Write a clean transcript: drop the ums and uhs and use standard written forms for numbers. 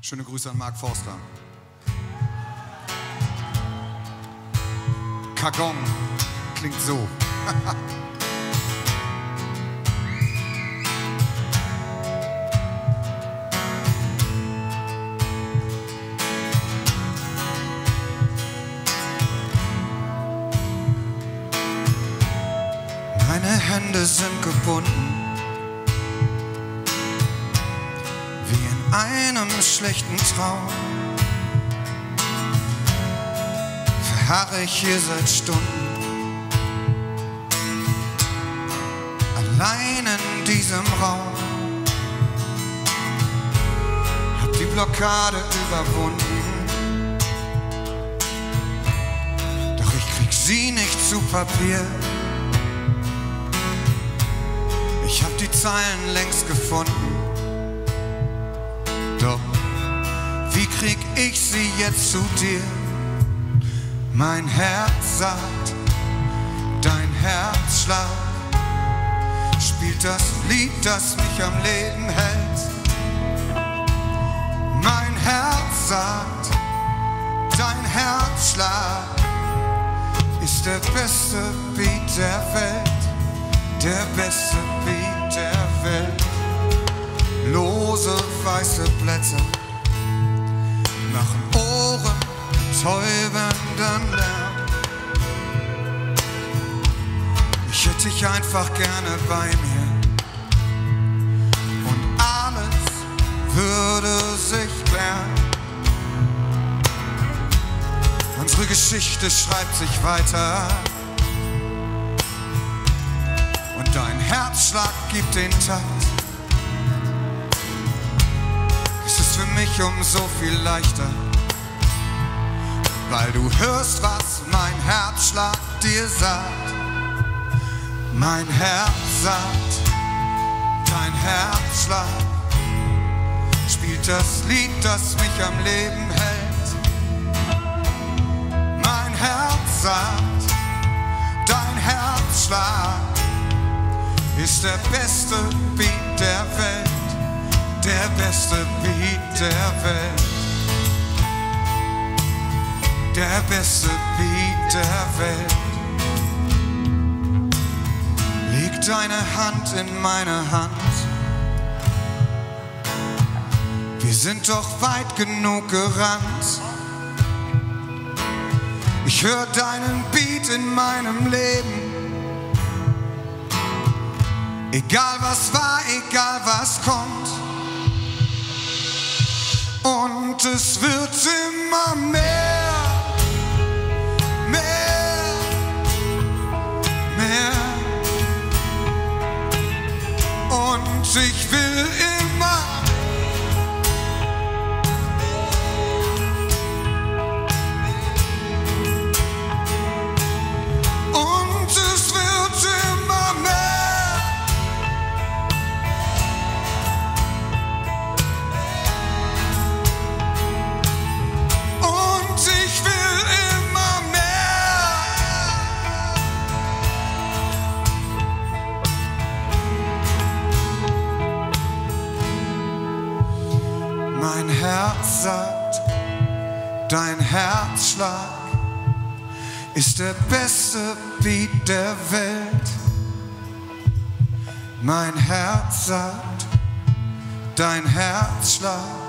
Schöne Grüße an Mark Forster. Kagong klingt so. Meine Hände sind gebunden, wie in einem schlechten Traum. Verharre ich hier seit Stunden, allein in diesem Raum. Hab die Blockade überwunden, doch ich krieg sie nicht zu Papier. Ich hab die Zeilen längst gefunden, doch wie krieg ich sie jetzt zu dir? Mein Herz sagt, dein Herzschlag spielt das Lied, das mich am Leben hält. Mein Herz sagt, dein Herzschlag ist der beste Beat der Welt. Der beste Beat der Welt. Lose weiße Blätter machen Ohren täubenden Lärm. Ich hätte dich einfach gerne bei mir und alles würde sich klären. Unsere Geschichte schreibt sich weiter. Und dein Herzschlag gibt den Takt. Es ist für mich umso viel leichter, weil du hörst, was mein Herzschlag dir sagt. Mein Herz sagt, dein Herzschlag spielt das Lied, das mich am Leben hält. Mein Herz sagt, dein Herzschlag ist der beste Beat der Welt, der beste Beat der Welt, der beste Beat der Welt. Leg deine Hand in meine Hand, wir sind doch weit genug gerannt. Ich hör deinen Beat in meinem Leben. Egal was war, egal was kommt. Und es wird immer mehr, mehr, mehr. Und ich will immer und es wird immer mehr. Mein Herz sagt, dein Herzschlag ist der beste Beat der Welt. Mein Herz sagt, dein Herzschlag